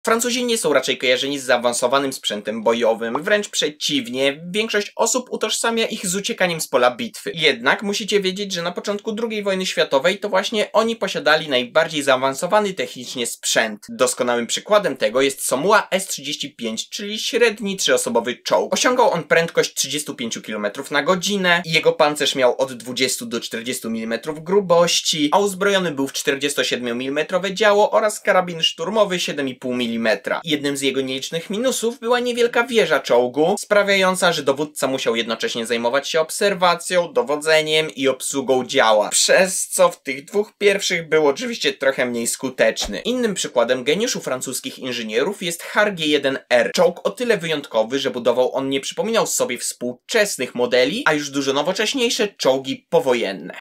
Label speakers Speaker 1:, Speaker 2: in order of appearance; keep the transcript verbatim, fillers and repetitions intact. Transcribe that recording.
Speaker 1: Francuzi nie są raczej kojarzeni z zaawansowanym sprzętem bojowym, wręcz przeciwnie, większość osób utożsamia ich z uciekaniem z pola bitwy. Jednak musicie wiedzieć, że na początku drugiej wojny światowej to właśnie oni posiadali najbardziej zaawansowany technicznie sprzęt. Doskonałym przykładem tego jest Somua S trzydzieści pięć, czyli średni trzyosobowy czołg. Osiągał on prędkość trzydzieści pięć kilometrów na godzinę, jego pancerz miał od dwudziestu do czterdziestu milimetrów grubości, a uzbrojony był w czterdziestosiedmiomilimetrowe działo oraz karabin szturmowy siedem i pół milimetra. Jednym z jego nielicznych minusów była niewielka wieża czołgu, sprawiająca, że dowódca musiał jednocześnie zajmować się obserwacją, dowodzeniem i obsługą działa, przez co w tych dwóch pierwszych był oczywiście trochę mniej skuteczny. Innym przykładem geniuszu francuskich inżynierów jest H G jeden R. Czołg o tyle wyjątkowy, że budował on nie przypominał sobie współczesnych modeli, a już dużo nowocześniejsze czołgi powojenne.